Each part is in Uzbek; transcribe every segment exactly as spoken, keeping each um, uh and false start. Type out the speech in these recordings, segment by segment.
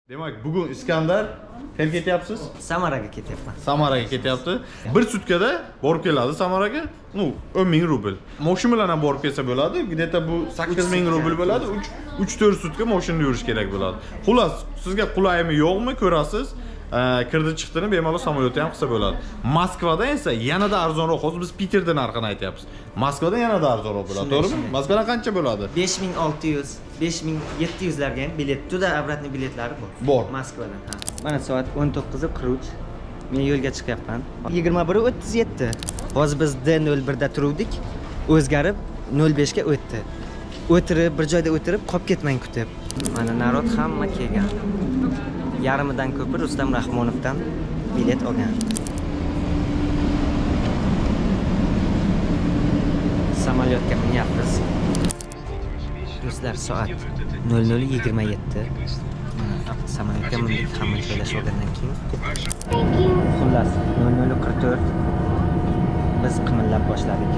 Demak, bugun Iskandar qayerga ketyapsiz? Samaraga ketyapman. Samaraga ketyapti. Bir sutkada borib keladi Samaraga. Nu, o'n ming rubl. Mashina bilan ham borib kelsa bo'ladi. Где-то bu sakkiz ming rubl bo'ladi. uch to'rt sutka mashinada yurish kerak bo'ladi. Xullas, sizga qulaymi, yo'qmi ko'rasiz. Kirdi chiqdini bemalol samolyotda ham qilsa bo'ladi. Moskvada esa yanada arzonroq. Hozir biz Peterda narxini aytyapmiz. Moskvada yanada arzonroq bo'ladi, to'g'rimi? Moskvada qancha bo'ladi? besh ming olti yuz, besh ming yetti yuz larga ham bilet, juda обратный biletlari bor. Bor. Moskvadan, ha. Mana soat o'n to'qqiz qirq uch. Men yo'lga chiqyapman. yigirma bir o'ttiz yetti. Hozir biz D nol bir da turuvdik. O'zgarib nol besh ga o'tdi. O'tirib, bir joyda o'tirib, qolib ketmang kutib. Mana narod hamma kelgan. Yarimidan ko'pi Rustam Rahmonovdan bilet olgan. Samolyotga minyapmiz. Do'stlar, soat nol nol yigirma yetti. Samolyotga mindik, hamma joylashib olgandan keyin. Xullas, nol nol qirq to'rt biz qimillab boshladik.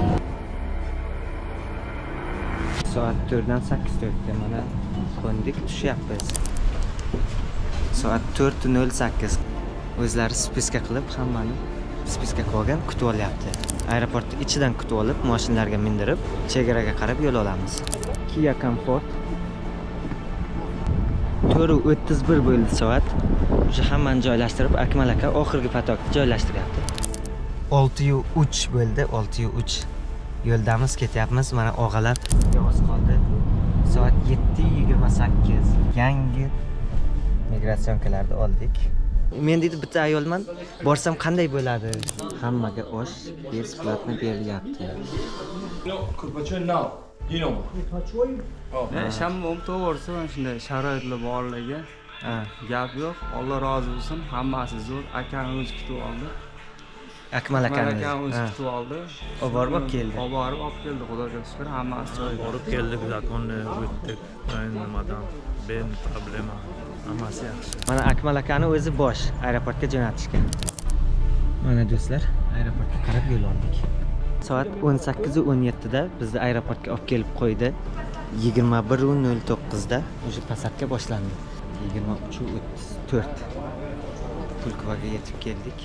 Soat to'rtdan sakkiz to'rtga mana qo'ndik, tushyapmiz. Soat to'rt nol sakkiz. O'zlari spiska qilib, hammani spiska qilgan kutib olyapti. Aeroportning ichidan kutib olib, mashinalarga mindirib, chegaraga qarab yo'l olamiz. Kia Comfort. to'rt o'ttiz bir bo'ldi soat. O'sha hammani joylashtirib, Akmal aka oxirgi patokni joylashtiryapti. olti uch bo'ldi, olti uch. Yo'ldamiz, ketyapmiz. Mana og'alar yo'q qoldi. Soat yetti yigirma sakkiz. Yangi migratsiyankalarni oldik. Men deydi bitta ayolman, borsam qanday bo'ladi? Hammaga osh besplatni berilyapti. Shammom to'g'risi mana shunday sharoitlar borligi. Gap yo'q. Alloh rozi bo'lsin. Hammasi zo'r. Akam o'zi kutib oldi. Akmal akamiz. Akam o'zi kutib oldi. O borib olib keldi. O borib olib keldi. Xudoga shukr, hammasi joyida. Borib keldik, zakonni o'tdik. Nimadan ben problema. Hammasi yaxshi. Mana Akmal akani o'zi bosh aeroportga jo'natishgan. Mana do'stlar, aeroportga qarab yo'l oldik. Soat o'n sakkiz o'n yetti da bizni aeroportga olib kelib qo'ydi. yigirma bir nol to'qqiz da o'sha posадка boshlandi. yigirma uch o'ttiz to'rt. Pulkovaga yetib keldik.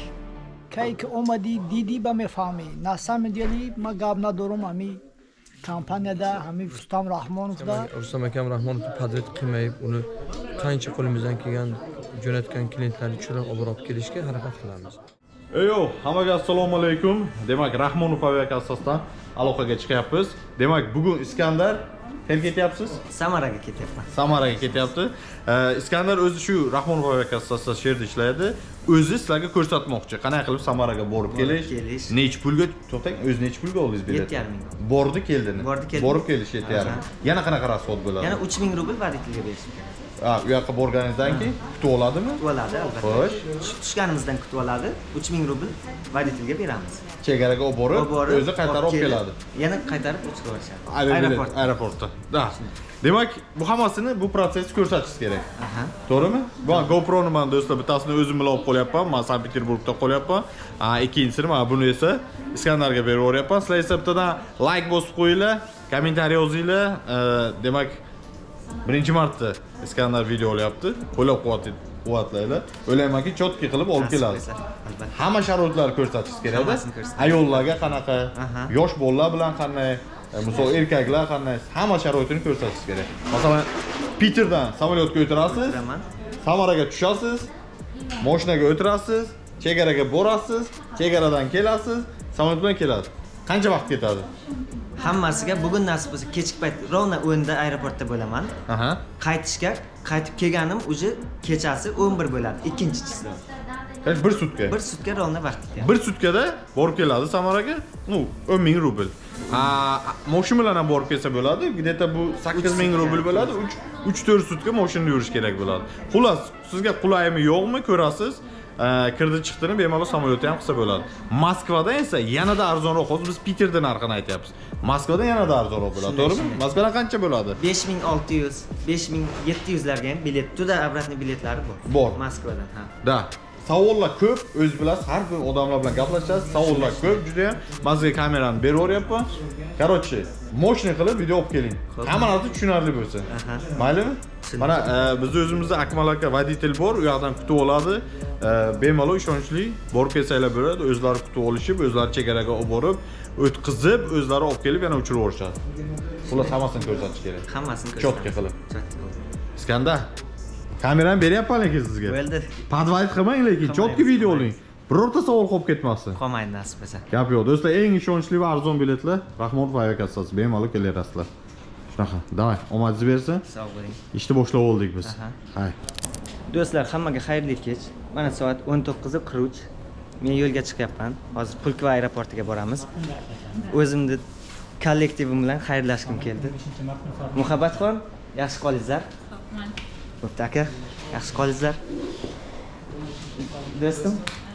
کی که اومدی دیدی با میفهمی نسام دیلی ما گاب ندارم امی کمپانیا دا همی رستم رحمانov da Rustam akam Rahmonov padret qilmayib uni qancha qo'limizdan kelgan jo'natgan klientlarni tushirib olib kelishga harakat qilamiz. Eyo, hammaga assalomu alaykum. Demak, Rahmonov aviakassasidan aloqaga chiqyapmiz. Demak, bugun Iskandar qayerga ketyapsiz? Samaraga ketyapman. Samaraga ketyapti. Iskandar o'zi shu Rahmonov aviakassasida sherda ishlaydi. O'zi sizlarga ko'rsatmoqchi. Qanday qilib Samaraga borib kelish, nechta pulga, to'xtang, o'zi nechta pulga oldingiz bilet? yetti yarim ming. Bordi, keldini. Bordi, keldi. Borib kelish yetti yarim. Yana qanaqa rasxod bo'ladi? Yana uch ming rubl voditelga berishim kerak. Ha, u yoqqa borganingizdan keyin kutib oladimi? Kutib oladi, albatta. Xo'sh. Tushganimizdan kutib oladi. uch ming rubl voditelga beramiz. Chegaraga olib borib, o'zi qaytarib olib keladi. Yana qaytarib o'chirib yuborishadi. Aeroport, aeroportda. Da. Demak, bu hammasini bu prosesni ko'rsatishingiz kerak. Aha. To'g'rimi? Bu GoPro ni men do'stlar bittasini o'zim bilan olib qolyapman. Men Sankt-Peterburgda qolyapman. Ha, ikkinchisini men buni esa Iskandarga berib yuboryapman. Sizlar esa bittadan like bosib qo'yinglar, kommentariy yozinglar. Demak, birinchi marta Iskandar video olyapti. Qo'llab-quvvatlaylar. O'ylaymanki, chotki qilib olib keladi. Hamma sharoitlarni ko'rsatishingiz kerak. Ayollarga qanaqa, yosh bolalar bilan qanday, misol erkaklar qanday, hamma sharoitini ko'rsatishingiz kerak. Masalan, Peterdan samolyotga o'tirasiz, Samaraga tushasiz, mashinaga o'tirasiz, chegaraga borasiz, chegaradan kelasiz, samolyot bilan keladi. Qancha vaqt ketadi? Hammasiga bugun nasib bo'lsa kechki payt rovna o'nda aeroportda bo'laman. Aha. Qaytishga, qaytib kelganim o'zi kechasi o'n bir bo'ladi, ikkinchi chizim. Qancha bir sutka? Bir sutka rovna vaqt ketadi. Bir sutkada borib keladi Samaraga, nu o'n ming rubl. Ha, mashina bilan ham borib kelsa bo'ladi. Где-то bu sakkiz ming rubl bo'ladi. uch to'rt sutka mashinada yurish kerak bo'ladi. Xullas, sizga qulaymi, yo'qmi ko'rasiz. Kirdi chiqdini bemalol samolyotda ham qilsa bo'ladi. Moskvada esa yanada arzonroq. Hozir biz Peterda narxini aytyapmiz. Moskvada yanada arzonroq bo'ladi, to'g'rimi? Moskvada qancha bo'ladi? besh ming olti yuz, besh ming yetti yuz larga ham bilet, juda обратный biletlari bor. Bor. Moskvadan, ha. Da. savollar ko'p, o'z bilasiz, har kun odamlar bilan gaplashasiz, savollar ko'p juda ham. Men sizga kamerani berib o'ryapman. Короче, moshina qilib video olib keling. Hamma narsa tushunarli bo'lsin. Maylimi? Mana biz o'zimizda Akmal aka voditel bor, u yoqdan kutib oladi. Bemalol ishonchli borib kelsanglar bo'ladi, o'zlari kutib olishib, o'zlari chegaraga olib borib, o'tkazib, o'zlari olib kelib yana uchirib yuborishadi. Ular hammasini ko'rsatish kerak. Hammasini ko'rsatish. Chotka qilib. Iskandar, kamerani beryapman lekin sizga. Bo'ldi. Podvayt qilmang lekin, chotka video oling. Birorta savol qolib ketmasin. Qolmaydi nasib bo'lsa. Gap yo'q, do'stlar, eng ishonchli va arzon biletlar Rahmonov aviakassasi, bemalol kelarasizlar. Shunaqa, davay, omadingiz bersin. Sog' bo'ling. Ishni boshlab oldik biz. Hay. Do'stlar, hammaga xayrli kech. Mana soat o'n to'qqiz qirq uch. Men yo'lga chiqyapman. Hozir Pulkovo aeroportiga boramiz. O'zimni kollektivim bilan xayrlashkim keldi. Muhabbatxon, yaxshi qolingizlar. Bo'pti aka, yaxshi qolingizlar. Do'stim,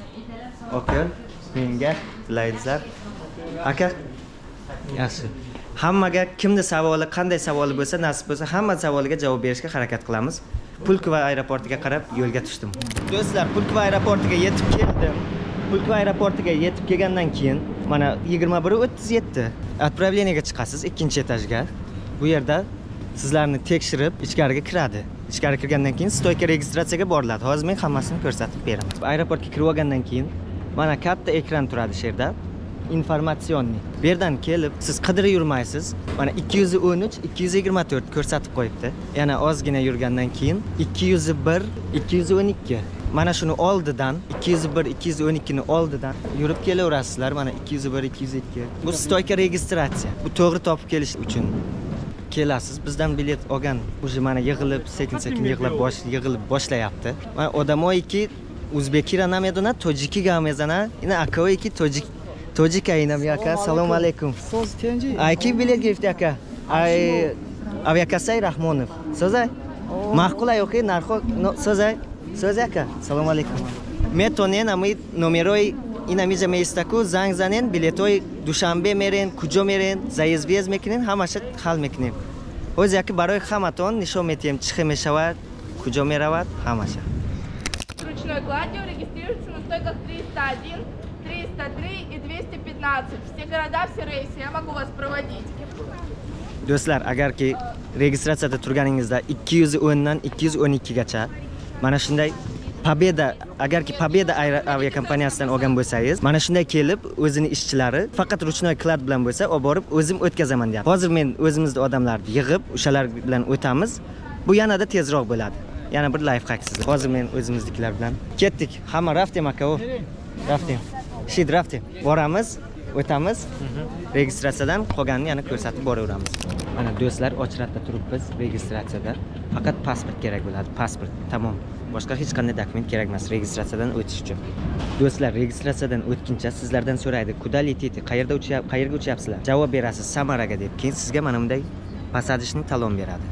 okey, menga tilaysizlar. Aka, yaxshi. Hammaga kimni savoli, qanday savoli bo'lsa, nasib bo'lsa, hamma savoliga javob berishga harakat qilamiz. Pulkovo aeroportiga qarab yo'lga tushdim. Do'stlar, Pulkovo aeroportiga yetib keldim. Pulkovo aeroportiga yetib kelgandan keyin mana yigirma bir o'ttiz yetti отправлениеga chiqasiz ikkinchi etajga. Bu yerda sizlarni tekshirib ichkariga kiradi. Ichkari kirgandan keyin stoyka registratsiyaga boriladi. Hozir men hammasini ko'rsatib beraman. Aeroportga kirib olgandan keyin mana katta ekran turadi shu yerda. Informatsionniy. Bu yerdan kelib siz qidirib yurmaysiz. Mana ikki yuz o'n uch ikki yuz yigirma to'rt ko'rsatib qo'yibdi. Yana ozgina yurgandan keyin ikki yuz bir ikki yuz o'n ikki. Mana shuni oldidan ikki yuz bir ikki yuz o'n ikki ni oldidan yurib kelaverasizlar. Mana ikki yuz bir ikki yuz ikki. Bu stoyka registratsiya. Bu to'g'ri topib kelish uchun kelasiz. Bizdan bilet olgan уже mana yig'ilib, sekin-sekin yig'ilib bosh yig'ilib boshlayapti. Mana odamoyki Uzbekira namedona, Tojiki namezana, ina akoyki Tojik Tojika inam yaka. Assalomu alaykum. So'z tenji. Ayki bilet girdi aka. Ay aviakassa Rahmonov. So'zay. Ma'qulay o'qi narxo so'zay. So'zay aka. Assalomu alaykum. Metonen ami nomeroy ina miza meistaku zang zanen biletoy Dushanbe meren, kujo meren, zaizvez mekinen, hamash hal mekinen. O'zi aka baroy xamaton nishon metiem chiqi meshawat, kujo merawat, hamash. Ручной кладью регистрируется на стойках триста один, триста три и двести пятнадцать. Все города, все рейсы. Я могу вас проводить. Do'stlar, agarki registratsiyada turganingizda ikki yuz o'n dan ikki yuz o'n ikki gacha mana shunday Pobeda, agarki Pobeda aviakompaniyasidan olgan bo'lsangiz, mana shunday kelib o'zini ishchilari faqat ruchnoy klad bilan bo'lsa, olib borib o'zim o'tkazaman deyapti. Hozir men o'zimizda odamlarni yig'ib, o'shalar bilan o'tamiz. Bu yanada tezroq bo'ladi. Yana bir life hack sizlar. Hozir men o'zimizdagilar bilan ketdik. Hamma raftim aka, o. Raftim. Shid raftim. Boramiz, o'tamiz. Registratsiyadan qolganini yana ko'rsatib boraveramiz. Mana do'stlar, ochratda turibmiz registratsiyada. Faqat pasport kerak bo'ladi. Pasport. Tamom. Boshqa hech qanday dokument kerak emas registratsiyadan o'tish uchun. Do'stlar, registratsiyadan o'tguncha sizlardan so'raydi, "Kuda letite? Qayerda uchyapsiz? Qayerga uchyapsizlar?" Javob berasiz, "Samaraga" deb. Keyin sizga mana bunday pasadishni talon beradi.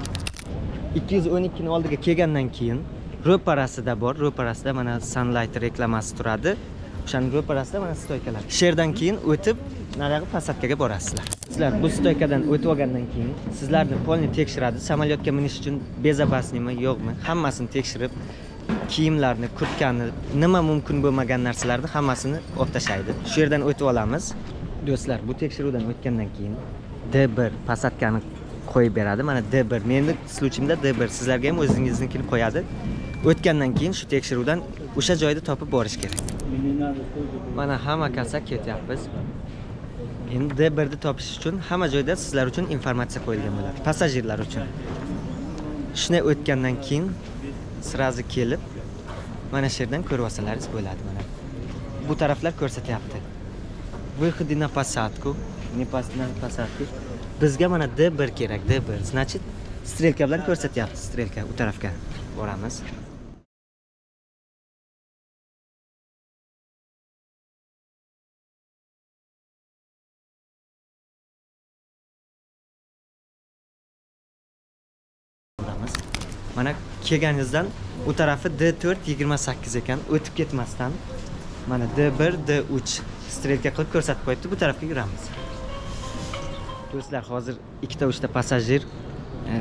ikki yuz o'n ikki ni oldiga kelgandan keyin ro'parasida bor, ro'parasida mana Sunlight reklamasi turadi. O'shaning ro'parasida mana stoykalar. Sherdan keyin o'tib narigi pasadkaga borasizlar. Sizlar bu stoykadan o'tib olgandan keyin sizlarni polni tekshiradi. Samolyotga minish uchun bezopasnimi, yo'qmi? Hammasini tekshirib, kiyimlarni, kurtkani, nima mumkin bo'lmagan narsalarni hammasini olib tashlaydi. Shu yerdan o'tib olamiz. Do'stlar, bu tekshiruvdan o'tgandan keyin D bir pasadkani qo'yib beradi. Mana D bir. Meni sluchimda D bir. Sizlarga ham o'zingiznikini qo'yadi. O'tgandan keyin shu tekshiruvdan o'sha joyda topib borish kerak. Mana hamma kasa ketyapmiz. Endi D bir ni topish uchun hamma joyda sizlar uchun informatsiya qo'yilgan bo'ladi. Passajirlar uchun. Shuni o'tgandan keyin sirazi kelib mana shu yerdan ko'rib olsalaringiz bo'ladi mana. Bu taraflar ko'rsatyapti. Выходы на посадку, не на посадку. Bizga mana D bir kerak, D bir. Значит, strelka bilan ko'rsatyapti, strelka u tarafga boramiz. Mana kelganingizdan u tarafi D to'rt yigirma sakkiz ekan, o'tib ketmasdan mana D bir D uch strelka qilib ko'rsatib qo'yibdi, bu tarafga yuramiz. Do'stlar, hozir ikkita uchta passajir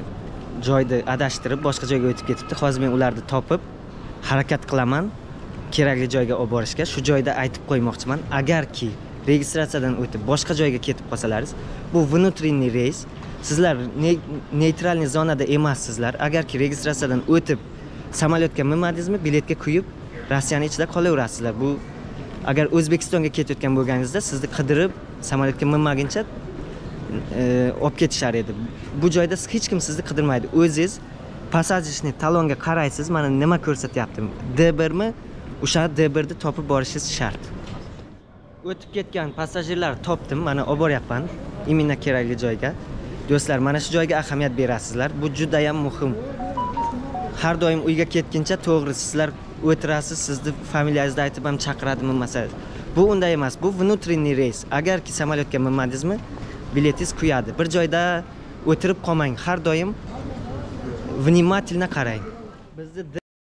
joyda adashtirib boshqa joyga o'tib ketibdi. Hozir men ularni topib harakat qilaman. kerakli joyga olib borishga shu joyda aytib qo'ymoqchiman. Agarki registratsiyadan o'tib boshqa joyga ketib qolsalaringiz, bu внутренний reys. Sizlar neytralniy zonada emassizlar. Agarki registratsiyadan o'tib samolyotga minmadingizmi, biletga quyib Rossiyaning ichida qolaverasizlar. Bu agar O'zbekistonga ketayotgan bo'lganingizda sizni qidirib samolyotga minmaguncha olib ketishar edi. Bu joyda hech kim sizni qidirmaydi. O'zingiz passajniy talonga qaraysiz, mana nima ko'rsatyaptim. D bir mi? O'sha D bir ni topib borishingiz shart. O'tib ketgan passajirlar topdim, mana olib boryapman imенно kerakli joyga. Do'stlar, mana shu joyga ahamiyat berasizlar. Bu juda ham muhim. Har doim uyga ketguncha to'g'ri sizlar o'tirasiz, sizni familiyangizni aytib ham chaqiradimi masala. Bu unday emas, bu внутренний reys. Agarki samolyotga minmadingizmi, biletingiz kuyadi. Bir joyda o'tirib qolmang, har doim внимательно qarang. Bizni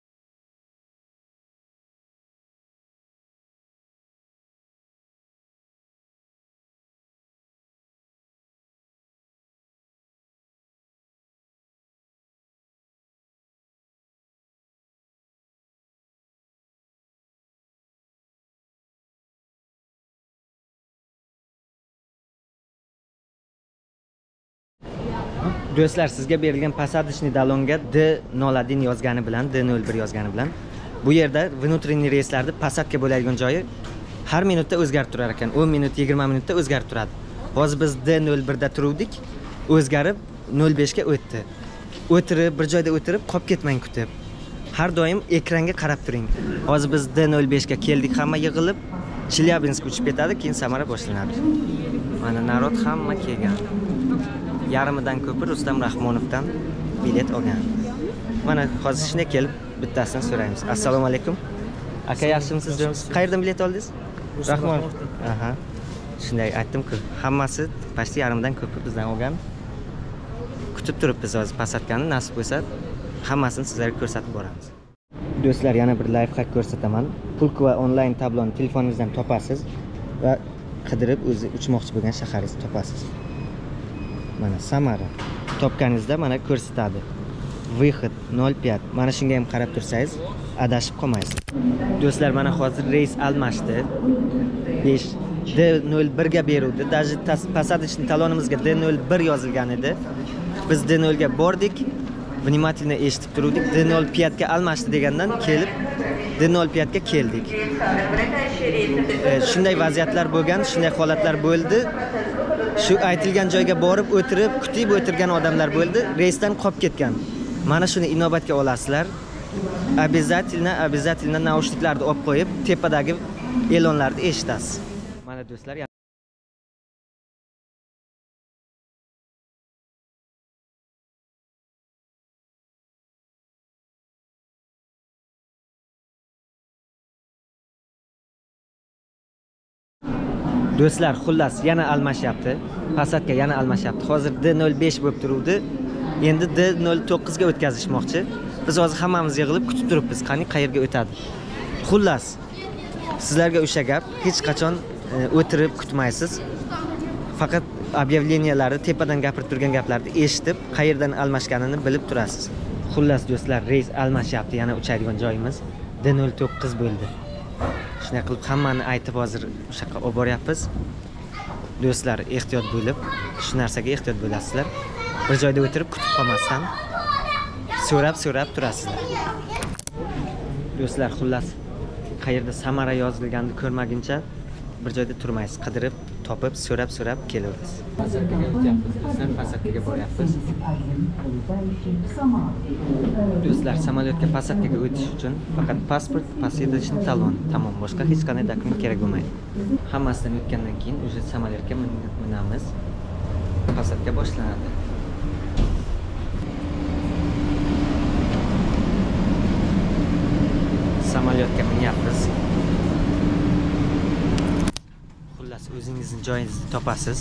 Do'stlar, sizga berilgan passajniy dalonga D nol один yozgani bilan, D nol bir yozgani bilan bu yerda внутренний reyslarda pasatka bo'ladigan joyi har minutda o'zgarib turar ekan. o'n minut, yigirma minutda o'zgarib turadi. Hozir biz D nol bir da turuvdik, o'zgarib nol besh ga o'tdi. O'tirib, bir joyda o'tirib, qolib ketmang kutib. Har doim ekranga qarab turing. Hozir biz D nol besh ga keldik, hamma yig'ilib, Chelyabinsk uchib ketadi, keyin Samara boshlanadi. Mana narod hamma kelgan. Yarimidan ko'pi Rustam Rahmonovdan bilet olgan. Mana hozir shunday kelib bittasini so'raymiz. Assalomu alaykum. Aka, yaxshimisiz? Qayerdan bilet oldingiz? Rahmonov. Aha. Shunday aytdim-ku, hammasi pasti yarimidan ko'pi bizdan olgan. Kutib turibmiz hozir pasatkani, nasib bo'lsa hammasini sizlarga ko'rsatib boramiz. Do'stlar, yana bir live hack ko'rsataman. Pulkova onlayn tabloni telefoningizdan topasiz va qidirib o'zi uchmoqchi bo'lgan shaharingizni topasiz. Mana Samara topganingizda mana ko'rsatadi. Выход nol пять. Mana shunga ham qarab tursangiz, adashib qolmaysiz. Do'stlar, mana hozir reys almashdi. besh D nol bir ga beruvdi. Даже посадочный talonimizga D nol bir yozilgan edi. Biz D nol ga bordik. Внимательно eshitib turdik. D nol пять ga almashdi degandan kelib D nol пять ga keldik. Shunday vaziyatlar bo'lgan, shunday holatlar bo'ldi. Shu aytilgan joyga borib o'tirib, kutib o'tirgan odamlar bo'ldi, reysdan qolib ketgan. Mana shuni inobatga olasizlar. Обязательно, обязательно naushniklarni olib qo'yib, tepadagi e'lonlarni eshitasiz. Mana do'stlar, Do'stlar, xullas yana almashyapti. Pasatka yana almashyapti. Hozir D nol besh bo'lib turuvdi. Endi D nol to'qqiz ga o'tkazishmoqchi. Biz hozir hammamiz yig'ilib kutib turibmiz, qani qayerga o'tadi. Xullas, sizlarga o'sha gap, hech qachon o'tirib kutmaysiz. Faqat объявленияларni, tepadan gapirib turgan gaplarni eshitib, qayerdan almashganini bilib turasiz. Xullas do'stlar, reys almashyapti, yana uchadigan joyimiz D nol to'qqiz bo'ldi. Shunday qilib hammani aytib hozir o'sha yoqqa olib boryapmiz. Do'stlar, ehtiyot bo'lib, shu narsaga ehtiyot bo'lasizlar. Bir joyda o'tirib kutib qolmasdan so'rab-so'rab turasizlar. Do'stlar, xullas qayerda Samara yozilganini ko'rmaguncha bir joyda turmaysiz. Qidirib, topib, so'rab-so'rab kelaverasiz. Pasatkaga o'tyapmiz. Do'stlar, pasatkaga boryapmiz. Do'stlar, samolyotga pasatkaga o'tish uchun faqat pasport, посадочный talon, tamom, boshqa hech qanday dokument kerak bo'lmaydi. Hammasidan o'tgandan keyin o'sha samolyotga minamiz. Pasatka boshlanadi. Samolyotga minyapmiz. Xullas, o'zingizning joyingizni topasiz.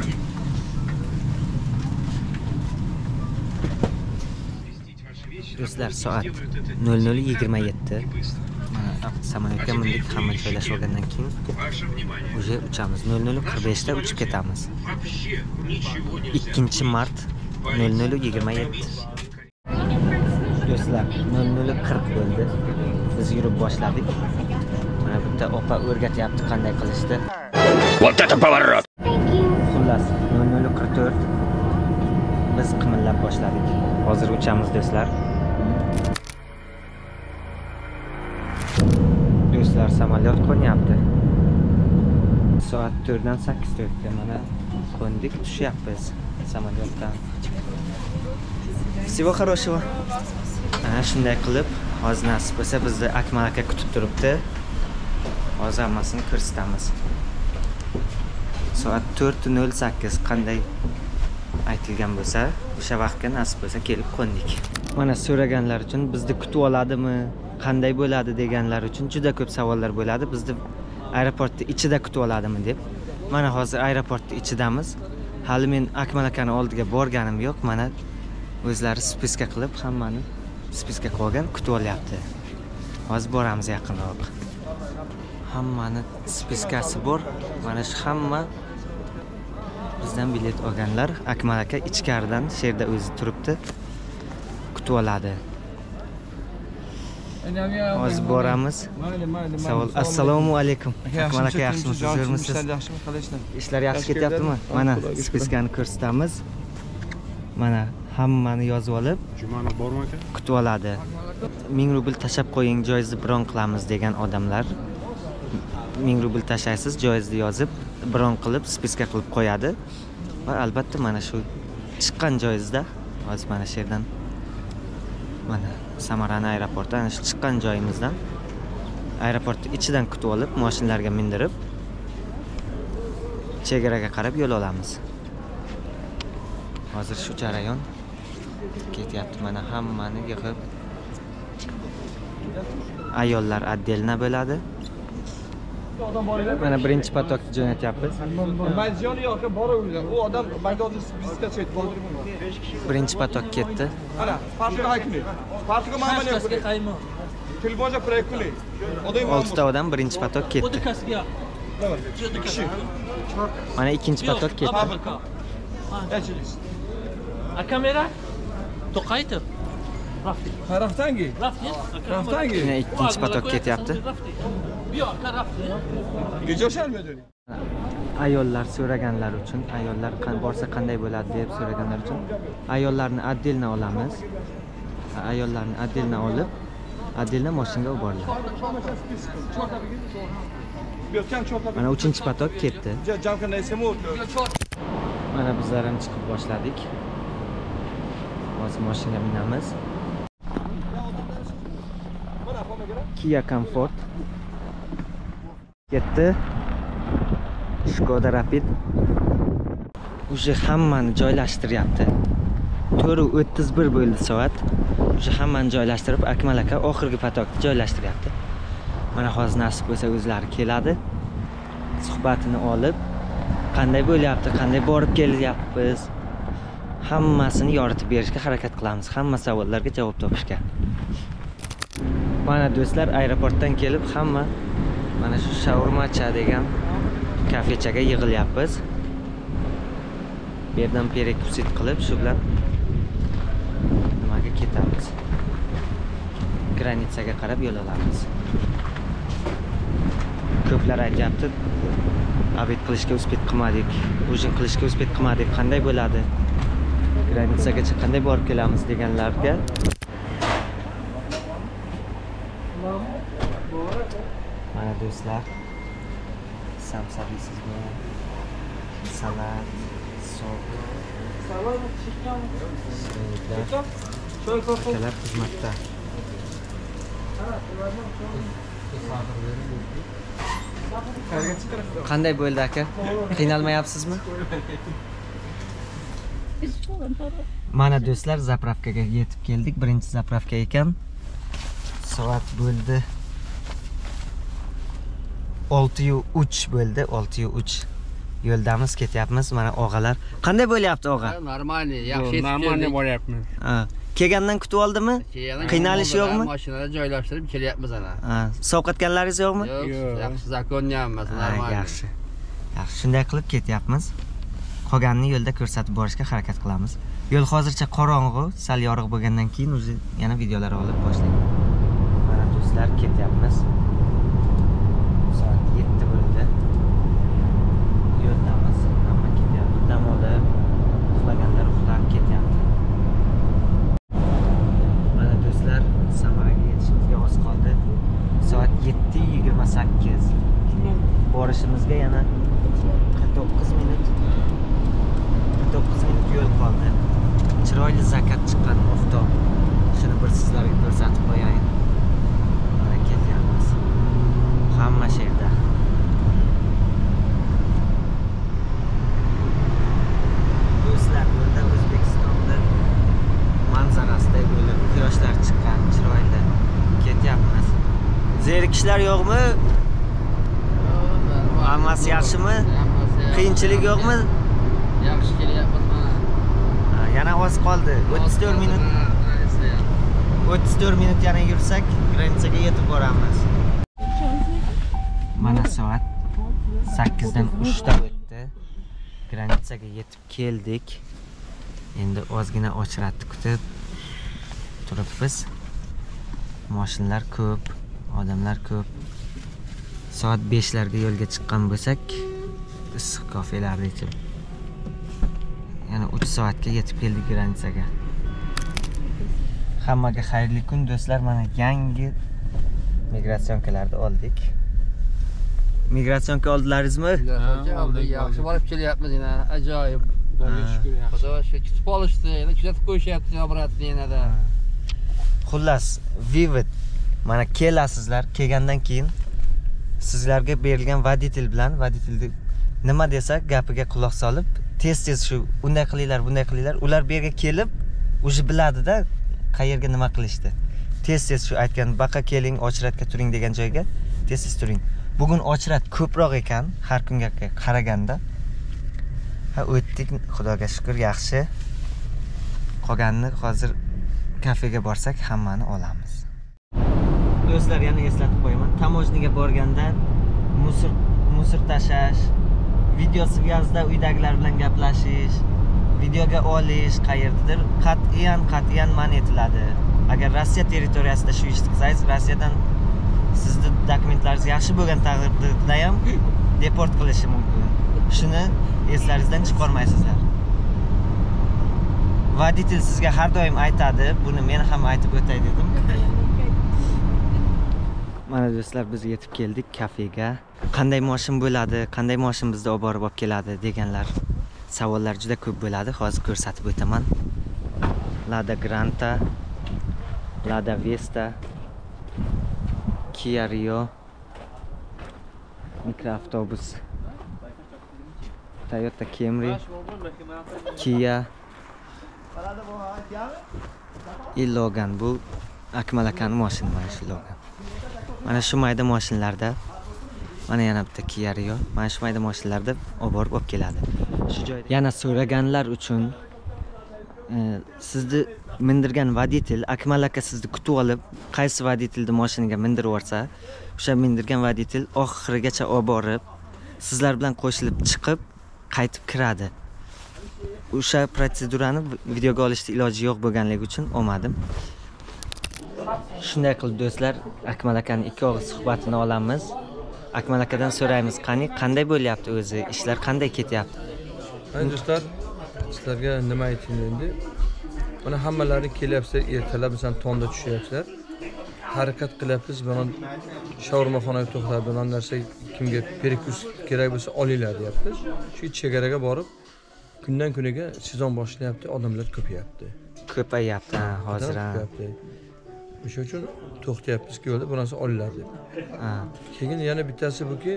Do'stlar, soat nol nol yigirma yetti. Mana samolyotga mindik, hamma joylashib olgandan keyin уже uchamiz. nol nol qirq besh da uchib ketamiz. ikkinchi mart nol nol yigirma yetti. Do'stlar, nol nol qirq bo'ldi. biz yurib boshladik. Mana bitta opa o'rgatyapti qanday qilishni. Xullas nol nol qirq to'rt biz qimillab boshladik. Hozir uchamiz do'stlar. Do'stlar samolyot qo'nyapti. Soat to'rtdan sakkiz to'rtga mana qo'ndik, tushyapmiz samolyotdan. Всего хорошего. Ana shunday qilib, hozir nasib bo'lsa bizni Akmal aka kutib turibdi. Hozir hammasini ko'rsatamiz. Soat to'rt nol sakkiz qanday aytilgan bo'lsa, o'sha vaqtga nasib bo'lsa kelib qo'ndik. Mana so'raganlar uchun bizni kutib oladimi, qanday bo'ladi deganlar uchun juda ko'p savollar bo'ladi. Bizni aeroportda ichida kutib oladimi deb. Mana hozir aeroportda ichidamiz. Hali men Akmal akani oldiga borganim yo'q. Mana o'zlari spiska qilib hammani spiska qo'ygan kutib olyapti. Hozir boramiz yaqinroq. Hammani spiskasi bor. Mana shu hamma bizdan bilet olganlar. Akmal aka ichkaridan sherda o'zi turibdi. Kutib oladi. Hozir boramiz. Savol. Assalomu alaykum. Akmal aka yaxshimisiz? Zo'rmisiz? Ishlar yaxshi ketyaptimi? Mana spiskani ko'rsatamiz. Mana hammani yozib olib, jumani bormi aka? Kutib oladi. ming rubl tashab qo'ying, joyizni bron qilamiz degan odamlar ming rubl tashaysiz, joyizni yozib, bron qilib, spiska qilib qo'yadi. Va albatta mana shu chiqqan joyingizda, hozir mana shu yerdan mana Samarani aeroporti, ana shu chiqqan joyimizdan aeroportni ichidan kutib olib, mashinalarga mindirib, chegaraga qarab yo'l olamiz. Hozir shu jarayon ketyapti. Mana hammani yig'ib ayollar отдельно bo'ladi. Mana birinchi potokni jo'natyapmiz. U odam bagajni bizga chekib qoldirgan. Birinchi potok ketdi. Ana, farqiga aytmaydi. Farqiga mana yo'q. Telefonga proyekt qiling. oltita odam birinchi potok ketdi. Mana ikkinchi potok ketdi. A kamera? To'qaytir. Rafti. Raftangi. Rafti. Raftangi. Yana ikkinchi potok ketyapti. Yo'q, rafti. Gejoshalmadi. Ayollar so'raganlar uchun, ayollar borsa qanday bo'ladi deb so'raganlar uchun ayollarni отдельно olamiz. Ayollarni отдельно olib, отдельно mashinaga olib boriladi. Mana uchinchi potok ketdi. Mana bizlar ham chiqib boshladik. Hozir mashinaga minamiz. Kia Comfort ketdi. Skoda Rapid. Uje hammani joylashtiryapti. to'rt o'ttiz bir bo'ldi soat. Uje hammani joylashtirib, Akmal aka oxirgi potokni joylashtiryapti. Mana hozir nasib bo'lsa o'zlari keladi. Suhbatini olib, qanday bo'lyapti, qanday borib kelyapmiz, hammasini yoritib berishga harakat qilamiz. Hamma savollarga javob topishga. Mana do'stlar, aeroportdan kelib hamma mana shu shaurmacha degan kafechaga yig'ilyapmiz. Bu yerdan perekusit qilib, shu bilan nimaga ketamiz? Granitsaga qarab yo'l olamiz. Ko'plar aytyapti, obed qilishga uspet qilmadik, ujin qilishga uspet qilmadik, qanday bo'ladi? Granitsagacha qanday borib kelamiz deganlarga mana do'stlar, samsa deysizmi? Salat, sok. Akalar xizmatda. Qanday bo'ldi aka? Qiynalmayapsizmi? Mana do'stlar, zapravkaga yetib keldik. Birinchi zapravka ekan. Soat bo'ldi olti uch bo'ldi, olti uch. Yo'ldamiz, ketyapmiz. Mana og'alar. Qanday bo'lyapti og'a? Normalniy, yaxshi yetib keldik. bo'lyapmiz. Ha, kelgandan kutib oldimi? Qiynalish yo'qmi? Mashinada joylashtirib kelyapmiz ana. Ha, sovqatganlaringiz yo'qmi? Yo'q, yaxshi zakonniyamiz, normal. Yaxshi. Yaxshi, shunday qilib ketyapmiz. Qolganini yo'lda ko'rsatib borishga harakat qilamiz. Yo'l hozircha qorong'u, sal yorug' bo'lgandan keyin o'zi yana videolar olib boshlaymiz. Mana do'stlar ketyapti. sakkiz. Borishimizga yana qirq to'qqiz minut. qirq to'qqiz minut yo'l qoldi. Chiroyli zakat chiqqan oftob. Shuni bir sizlarga ko'rsatib qo'yayin. Mana kelyapmiz. Hamma yerda. Do'stlar, bunda O'zbekistonda manzarasida bo'lib quyoshlar chiqqan, chiroyli ketyapmiz. Zerikishlar yo'qmi? Hammasi yaxshimi? Qiyinchilik yo'qmi? Yaxshi kelyapmiz mana. Yana oz qoldi. o'ttiz to'rt minut. o'ttiz to'rt minut yana yursak, granitsaga yetib boramiz. Mana soat sakkizdan uchta o'tdi. Granitsaga yetib keldik. Endi ozgina ochratni kutib turibmiz. Mashinalar ko'p, odamlar ko'p. Soat beshlarga yo'lga chiqqan bo'lsak, issiq kafelarni ichib yana uch soatga yetib keldik granitsaga. Hammaga xayrli kun do'stlar. Mana yangi migratsiyonkalarni oldik. Migratsiyonka oldilaringizmi? Yaxshi borib kelyapmiz yana. Ajoyib. Xudo shu kutib olishdi, yana kuzatib qo'yishyapti obratni yanada. Xullas, Vivid mana kelasizlar. Kelgandan keyin sizlarga berilgan voditel bilan voditelni nima desa gapiga quloq solib, tez-tez shu unday qilinglar, bunday qilinglar. Ular bu yerga kelib, o'zi biladi-da qayerga nima qilishdi. Tez-tez shu aytgan, baqa keling, Ochratga turing degan joyga tez-tez turing. Bugun Ochrat ko'proq ekan, har kunga qaraganda. Ha, o'tdik, Xudoga shukr, yaxshi. Qolganini hozir kafega borsak hammani olamiz. Do'stlar, yana eslatib qo'yaman. Tamojniga borganda musor musor tashash, video svязda uydagilar bilan gaplashish, videoga olish qayerdadir qat'iyan qat'iyan man etiladi. Agar Rossiya territoriyasida shu ishni qilsangiz, Rossiyadan sizni dokumentlaringiz yaxshi bo'lgan taqdirda ham deport qilishi mumkin. Shuni eslaringizdan chiqarmaysizlar. Voditel sizga har doim aytadi, buni men ham aytib o'tay dedim. Mana do'stlar, biz yetib keldik kafega. Qanday mashin bo'ladi, qanday mashin bizni olib borib olib keladi deganlar savollar juda ko'p bo'ladi. Hozir ko'rsatib o'taman. Lada Granta, Lada Vesta, Kia Rio, mikroavtobus, Toyota Camry, Kia и Logan. Bu Akmal akaning mashinasi mana shu Logan. Mana shu mayda mashinlarda, mana yana bitta Kia Rio, mana shu mayda mashinlarda olib borib olib keladi. Shu joyda yana so'raganlar uchun e, sizni mindirgan voditel, Akmal aka sizni kutib olib, qaysi voditelni mashinaga mindirib yorsa, o'sha mindirgan voditel oxirigacha olib borib, sizlar bilan qo'shilib chiqib, qaytib kiradi. O'sha protsedurani videoga olishda iloji yo'q bo'lganligi uchun olmadim. Shunday qilib do'stlar, Akmal akaning ikki og'iz suhbatini olamiz. Akmal akadan so'raymiz, qani qanday bo'lyapti o'zi, ishlar qanday ketyapti? Mana do'stlar, sizlarga nima aytayin endi? Mana hammalari kelyapsizlar, ertalab masalan tonda tushyapsizlar. Harakat qilyapsiz, mana shaurmaxonaga to'xtab, bilan narsa kimga perikus kerak bo'lsa olinglar deyapmiz. Shu chegaraga borib, kundan kuniga sezon boshlayapti, odamlar ko'payapti. Ko'payapti hozir. O'sha uchun to'xtayapmiz-ki yo'lda bu narsa olinglar deb. Ha. Keyin yana bittasi buki,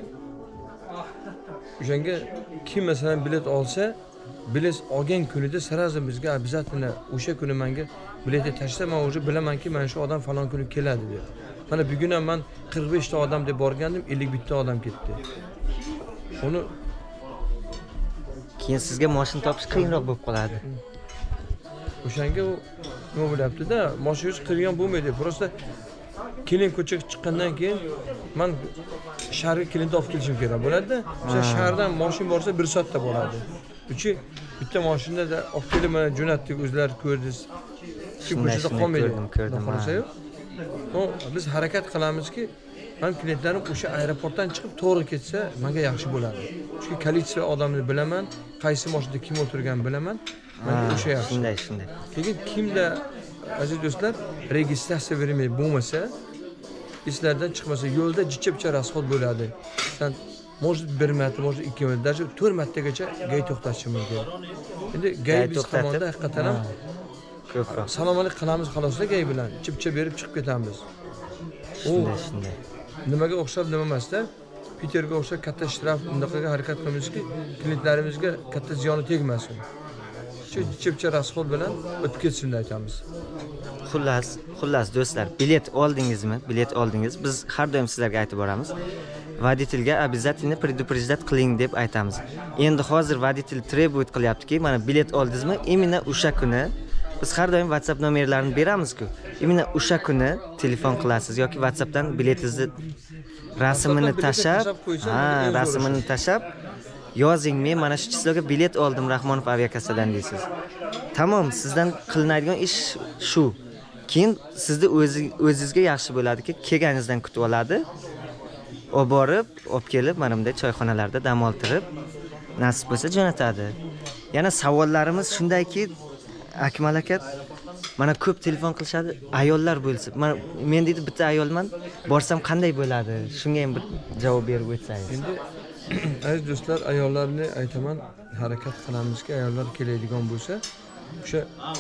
o'shanga kim masalan bilet olsa, bilet olgan kunida sarazi bizga обязательно o'sha kuni menga biletni tashlab, men o'zi bilamanki, men shu odam falon kuni keladi deb. Mana bugun ham men qirq besh ta odam deb borgandim, ellik bir ta odam ketdi. Uni keyin sizga mashina topish qiyinroq bo'lib qoladi. O'shanga u nima bo'lyapti-da, mashinangiz qilgan bo'lmaydi. Prosta kelin ko'chaga chiqqandan keyin men shaharga kelinni olib kelishim kerak bo'ladi-da. O'sha shahardan mashin borsa bir soatda boradi. Uchi bitta mashinada olib kelib mana jo'natdik, o'zlari ko'rdingiz. Shu ko'chada qolmaydi. Ko'rdim, ko'rdim. O biz harakat qilamizki, men klientlarim o'sha aeroportdan chiqib to'g'ri ketsa, menga yaxshi bo'ladi. Chunki kolleksiya odamni bilaman, qaysi mashinada kim o'tirganini bilaman. Menga o'sha yaxshi. Shunday, shunday. Keyin kimda aziz do'stlar registratsiya bermay bo'lmasa, eslardan chiqmasa yo'lda jicha-picha rasxod bo'ladi. Sen может bir marta, может ikki marta, даже to'rt martagacha gay to'xtatishi mumkin. Endi gay biz tomonda haqiqatan ham ko'proq salom alaykum qilamiz xolosda gay bilan chipcha berib chiqib ketamiz. Shunday, shunday. Nimaga o'xshab nima emasda? Piterga o'xshab katta shtraf undaqaga harakat qilamizki, klientlarimizga katta ziyoni tegmasin. Shu chipcha rasxod bilan o'tib ketsin deb aytamiz. Xullas, xullas do'stlar, bilet oldingizmi? Bilet oldingiz. Biz har doim sizlarga aytib boramiz. Водительga обязательно предупреждать qiling deb aytamiz. Endi hozir водитель требует qilyaptiki, mana bilet oldingizmi? Именно o'sha kuni biz har doim WhatsApp nomerlarini beramiz-ku. Именно o'sha kuni telefon qilasiz yoki WhatsAppdan biletingizni rasmini tashab, ha, rasmini tashab yozing, men mana shu chisloga bilet oldim Rahmonov aviakassadan deysiz. Tamom, sizdan qilinadigan ish shu. Keyin sizni o'zingizga yaxshi bo'ladiki, kelganingizdan kutib oladi. Olib borib, olib kelib, mana bunday choyxonalarda dam oltirib, nasib bo'lsa jo'natadi. Yana savollarimiz shundayki, Akmal aka, mana ko'p telefon qilishadi, ayollar bo'lsa. Men deydi bitta ayolman, borsam qanday bo'ladi? Shunga ham bir javob berib o'tsangiz. Endi aziz do'stlar, ayollarni aytaman, harakat qilamizki, ayollar keladigan bo'lsa, o'sha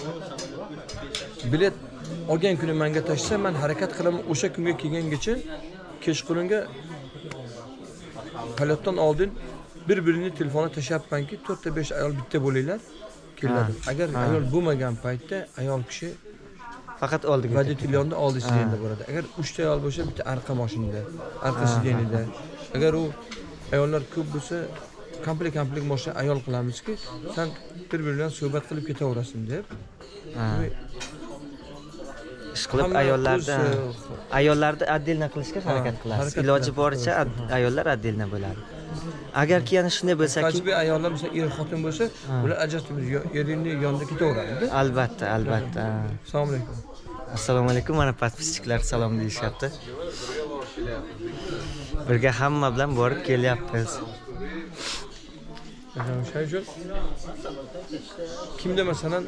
bilet olgan kuni menga tashsa, men harakat qilaman o'sha kunga kelgangacha kechqurunga palotdan oldin bir-birini telefona tashyapmanki, to'rt ta besh ayol bitta bo'linglar keladi. Agar ayol bo'lmagan paytda ayol kishi faqat oldiga водитель yonida oldi sidenida bo'ladi. Agar uch ta ayol bo'lsa, bitta arqa mashinada, arqa sidenida. Agar u ayollar ko'p bo'lsa, komplet-komplet mashina ayol qilamizki, sen bir-biri bilan suhbat qilib ketaverasin deb. Ish qilib ayollarni ayollarni отдельно qilishga harakat qilasiz. Iloji boricha ayollar отдельно bo'ladi. Agarki yana shunday bo'lsa-ki, qaysi bir ayollar mesela er xotin bo'lsa, ular ajratib erini yonida ketaveradi. Albatta, albatta. Assalomu alaykum. Assalomu alaykum. Mana podpischilar salom deyishyapti. Birga hamma bilan borib kelyapmiz. Shuning uchun kimda masalan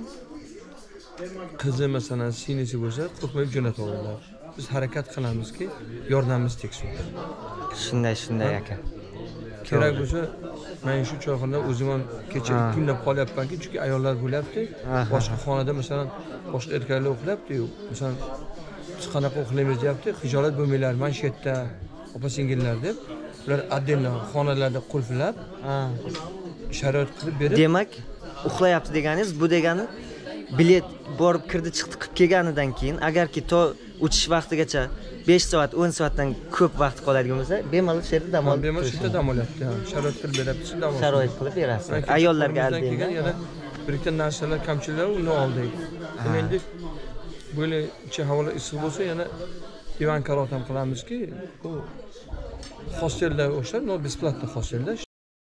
qizi masalan sinisi bo'lsa, qo'rqmay jo'nataveradilar. Biz harakat qilamizki, yordamimiz tegsin. Shunday, shunday aka. Kerak bo'lsa, men shu choyxonada o'zim ham kecha ikki kunlab qolyapmanki, chunki ayollar bo'lyapti. Boshqa xonada masalan boshqa erkaklar uxlabdi-yu, masalan biz qanaqa uxlaymiz deyapti, hijolat bo'lmanglar, men shu yerda opa-singillar deb, ular отдельно xonalarda qulflab, sharoit qilib berib. Demak, uxlayapti deganingiz, bu degani bilet borib kirdi chiqdi qilib kelganidan keyin agarki to uchish vaqtigacha besh soat o'n soatdan ko'p vaqt qoladigan bo'lsa, bemalol shu yerda dam olib bemalol shu yerda dam olyapti. Sharoit qilib berapsiz, dam olib. Sharoit qilib berasiz. Ayollarga kelgan yana bir ikki narsalar kamchiliklar uni oldik. Endi böyle ichi havolar issiq bo'lsa yana divan karot ham qilamizki, bu hostelda o'xshab, no бесплатно hostelda.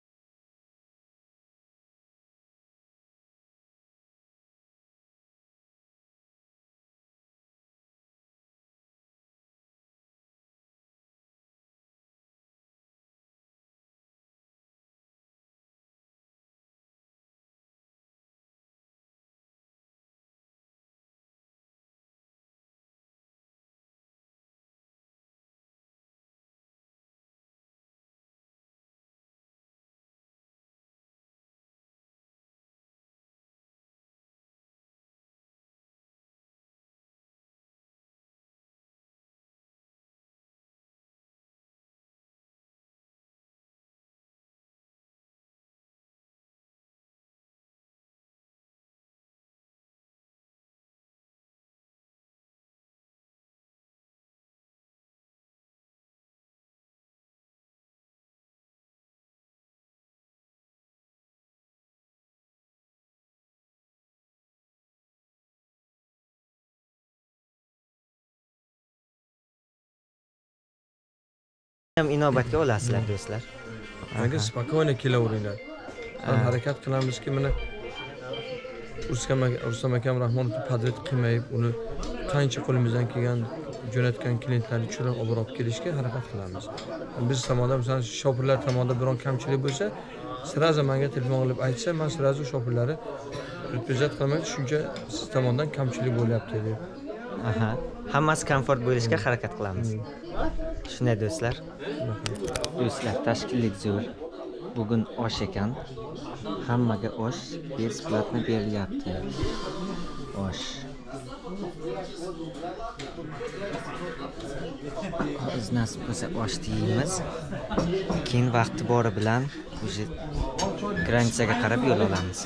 ham inobatga olasizlar do'stlar. Menga spokойно kelaveringlar. Biz harakat qilamizki, mana Rustam akam Rahmonov padret qilmayib, uni qancha qo'limizdan kelgan jo'natgan klientlarni tushirib olib borib kelishga harakat qilamiz. Biz tomondan masalan shopirlar tomonidan biron kamchilik bo'lsa, sirazi menga telefon qilib aytsa, men sirazi shopirlari предупреждать qilaman, shuncha siz tomondan kamchilik bo'lyapti deb. Aha. Hammasi komfort bo'lishga harakat qilamiz. Shunday do'stlar. Do'stlar, tashkillik zo'r. Bugun osh ekan. Hammaga osh besplatno berilyapti. Osh. Biz nasib bo'lsa oshni yeymiz. Keyin vaqti bori bilan o'sha granitsaga qarab yo'l olamiz.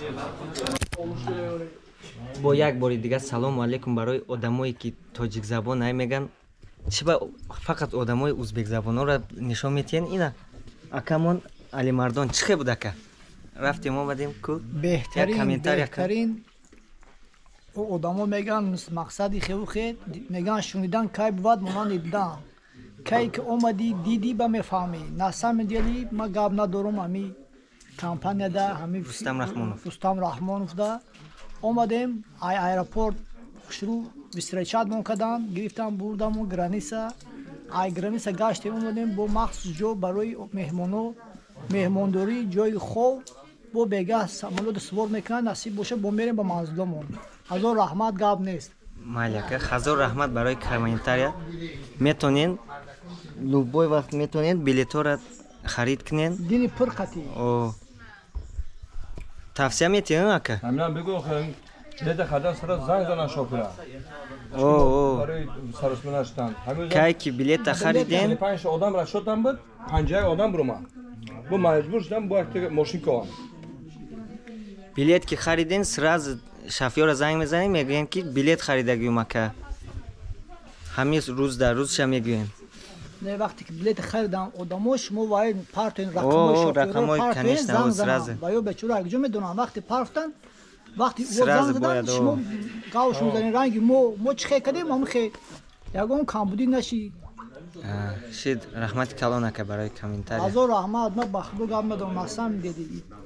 Bu yak boradigan salom alaykum baroy odamoyi ki tojik zabon aymegan chiba faqat odamoyi o'zbek zabonora nishon metiyen ina akamon Alimardon chiqe budaka رفتیم اومدیم کو بهترین بهترین او آدما میگن مقصدی خیلی خیلی میگن شنیدن کی بود منان دیدن کی که اومدی دیدی به میفهمی نسم دیلی ما گاب ندارم امی کمپانی دا همی رستم رحمانوف رستم رحمانوف دا اومدیم ای ایرپورت شروع وسترچاد مون کردن گرفتم بردم و گرانیسا ای گرانیسا گشتیم اومدیم با مخصوص جو برای مهمونو مهمانداری جای خوب با بگاه سمالود سوار میکنن نصیب باشه با میریم با منزلمون هزار رحمت گاب نیست مالکه هزار رحمت برای کامنتاریا میتونین لوبوی وقت میتونین بلیط را خرید کنین دینی پر قطعی او tavsiye mi ettin aka? Hemen bir gün bile kadar sıra zang zanan şoföre. Oo. Parayı sarısmını açtan. Kay ki bilet xaridin. Panç adam ra şotan bud, pancay adam buruma. Bu mecbursan bu akte maşin kovan. Bilet ki xaridin сразу şoföre zang میزنیم میگن ki bilet خریدگیم aka. همین روز در روزش میگن. نه وقتی که بلیت خریدن آدماش مو وای پارتین رقمای شوفر پارتین زنگ زدن باید بچورا اگه میدونن وقتی پارتن وقتی زنگ زدن شما گاوش میزنین رنگی مو مو چخه کردیم هم خیر یگون کامبودی نشی شید رحمت کلان که برای کامنتاری هزار رحمت ما بخبو گام ندارم نسم دیدی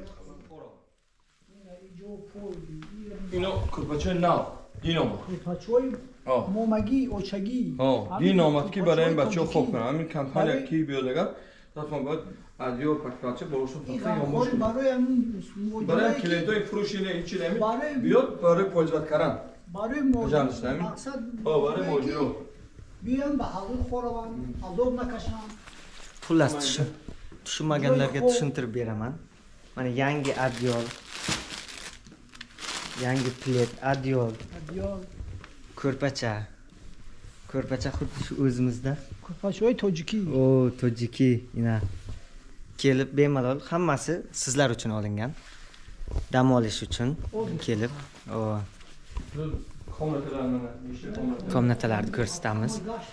اینو کلپاچه ناو اینو کلپاچوی مومگی اوچگی ها دین آمد که برای این بچه ها خوب کنن همین کمپانی کی بیاد اگر لطفا باید ادیو پاکتاچه بروشون فقط یا موش برای برای کلیدای فروشی نه هیچی نمی بیاد برای پوزبت کردن برای موجود مقصد برای موجود بیان به حضور خوروان عذاب نکشن پول است tushunmaganlarga tushuntirib beraman. Mana yangi adyol, yangi plet, adyol, adyol, ko'rpacha. Ko'rpacha xuddi shu o'zimizda. Ko'rpachoy tojiki. O, tojiki, ina. Kelib bemalol hammasi sizlar uchun olingan. Dam olish uchun kelib, o komnatalarni ko'rsatamiz.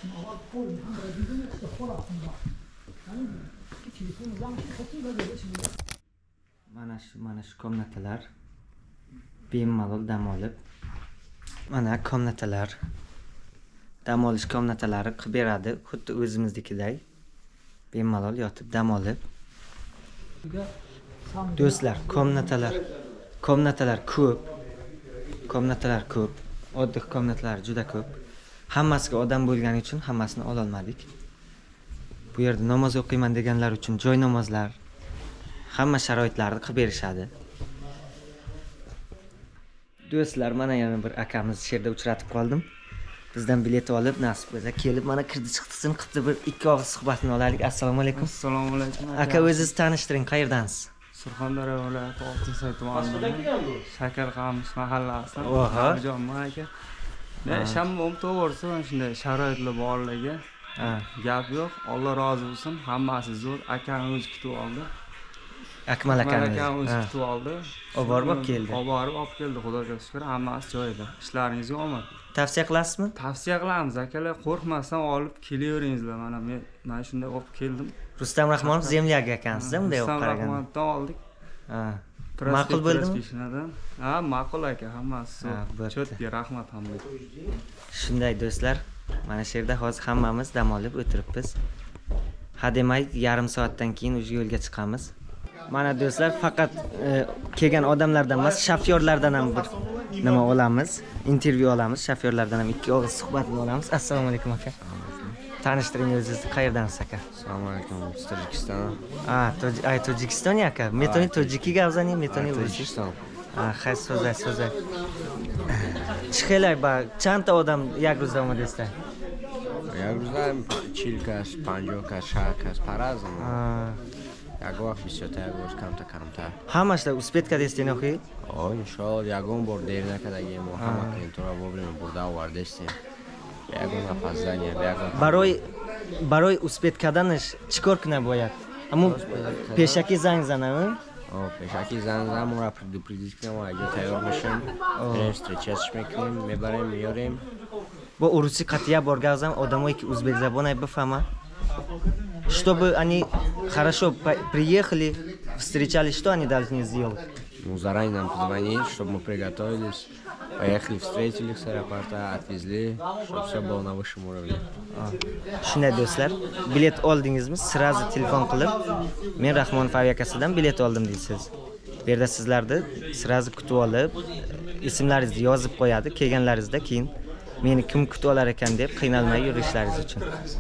Mana shu mana shu komnatalar bemalol dam olib, mana komnatalar dam olish komnatalari qilib beradi, xuddi o'zimiznikiday. Bemalol yotib dam olib. Do'stlar, komnatalar, komnatalar ko'p. Komnatalar ko'p. Oddiy komnatalar juda ko'p. Hammasiga odam bo'lgani uchun hammasini ola olmadik. Bu yerda namoz o'qiyman deganlar uchun joy namozlar, hamma sharoitlarni qilib berishadi. Do'stlar, mana yana bir akamiz sherda uchratib qoldim. Bizdan bilet olib, nasib bo'lsa kelib mana kirdi chiqdisin qilibdi, bir ikki og'iz suhbatini olaylik. Assalomu alaykum. Assalomu alaykum. Aka, o'zingizni tanishtiring, qayerdansiz? Surxondaryo viloyati Oltinsoy tumanidan Shakarqamish mahallasidan. Oha. Jo'mon aka. Men ishim to'g'risi mana shunday sharoitlar borligi. Gap yo'q. Alloh rozi bo'lsin. Hammasi zo'r. Akam o'zi kutib oldi. Akmal akam o'zi kutib oldi. Olib borib keldi. Olib borib olib keldi. Xudoga shukr, hammasi joyida. Ishlaringizga omad. Tavsiya qilasizmi? Tavsiya qilamiz akalar, qo'rqmasdan olib kelaveringizlar. Mana men mana shunday olib keldim. Rustam Rahmonov Zemlyaga ekansiz-da, bunday olib qaragan. Rustam Rahmonovdan oldik. Ha. Ma'qul bo'ldimi? Ha, ma'qul aka, hammasi. Chotga rahmat hamma. Shunday do'stlar, mana shu yerda hozir hammamiz dam olib o'tiribmiz. Hademay yarim soatdan keyin o'sha yo'lga chiqamiz. Mana do'stlar, faqat kelgan odamlardan emas, shofyorlardan ham bir nima olamiz, intervyu olamiz, shofyorlardan ham ikki og'iz suhbatni olamiz. Assalomu alaykum aka. Tanishtiring o'zingizni, qayerdansiz aka? Assalomu alaykum, Tojikiston. Ah, ay Tojikiston aka. Metoni tojiki gavzani, metoni Tojikiston. Ah, xayr so'zay, so'zay. Chxelay ba, chanta odam yagruzda desda? Yagruzda chilkas, panjokas, shakas, parazm. Ягон бисёта ягон камта камта. Ҳамашда успетка дестин охи? О, иншоалло ягон бор дер накадагем, мо ҳама клиентора вовремя бурда овардестем. Ягон опоздание, ягон. Барои барои успет карданаш чикор кунам бояд? Аммо пешаки занг занам? О, пешаки занг занам, мора предупредить кунам, аҷо тайёр мешем. Берем встречач мекунем, мебарем, миёрем. Бо уруси қатия боргазам одамое ки узбек забонай бифаҳмад. Чтобы они хорошо приехали, встречали, что они должны сделать? Ну, заранее нам позвонили, чтобы мы приготовились. Поехали, встретили с аэропорта, отвезли, чтобы все было на высшем уровне. Shunday do'stlar, bilet oldingizmi? Sразу telefon qilib, men Rahmonov aviakassadan bilet oldim deysiz. Bu yerda sizlarni sразу kutib olib, ismlaringizni yozib qo'yadi. Kelganlaringizda keyin meni kim kutib olar ekan deb qiynalmay yurishlaringiz uchun.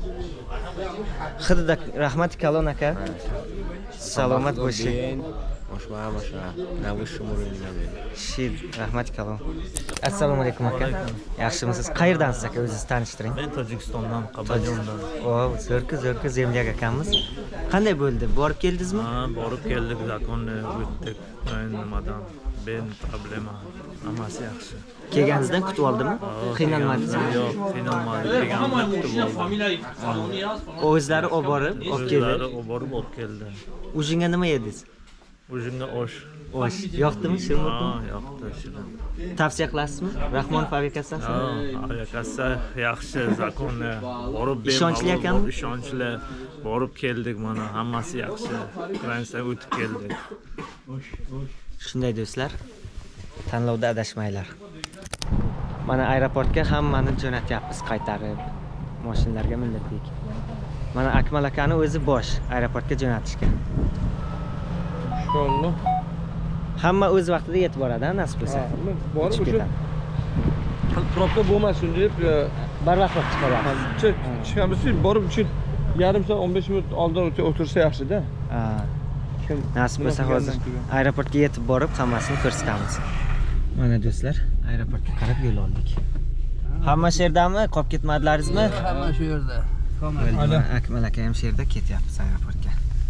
Xidda rahmat Kalon aka. Salomat bo'ling. Moshma, moshma. Na высшем уровне. Shid, rahmat Kalon. Assalomu alaykum aka. Yaxshimisiz? Qayerdansiz aka? O'zingizni tanishtiring. Men Tojikistondan, Qabajondan. O, zo'rki, zo'rki zemlyak akamiz. Qanday bo'ldi? Borib keldingizmi? Ha, borib keldik, zakonni o'tdik. Nimadan? Ben problema. Hammasi yaxshi. Kelganingizdan kutib oldimi? Qiynalmadingizmi? Yo'q, qiynalmadim. Kelganimda kutib oldim. O'zlari olib borib, olib keldi. O'zlari olib borib, olib keldi. Ujinga nima yedingiz? Ujinga osh. Osh. Yoqdimi? Shirin Ha, bo'ldimi? yoqdi, shirin. Tavsiya qilasizmi? Rahmonov aviakassasi? Ha, aviakassa yaxshi, zakonni borib ben. Ishonchli ekanmi? Ishonchli. Borib keldik, mana hammasi yaxshi. Ukrainadan o'tib keldik. Shunday do'stlar, tanlovda adashmanglar. Mana aeroportga hammani jo'natyapmiz qaytarib. Mashinalarga millatdik. Mana Akmal akani o'zi bosh aeroportga jo'natishga. Inshaalloh. Hamma o'z vaqtida yetib boradi, nasib bo'lsa. Borib o'sha probka bo'lmasin deb barvaqtroq chiqaryapmiz. Chiqamiz, borib uchun yarim soat o'n besh minut oldin o'tirsa yaxshi-da. Ha. Nasib bo'lsa hozir aeroportga yetib borib hammasini ko'rsatamiz. Mana do'stlar, aeroportga qarab yo'l oldik. Hamma shu yerdami? Qolib ketmadilaringizmi? Hamma shu yerda. Akmal aka ham shu yerda ketyapmiz aeroportga.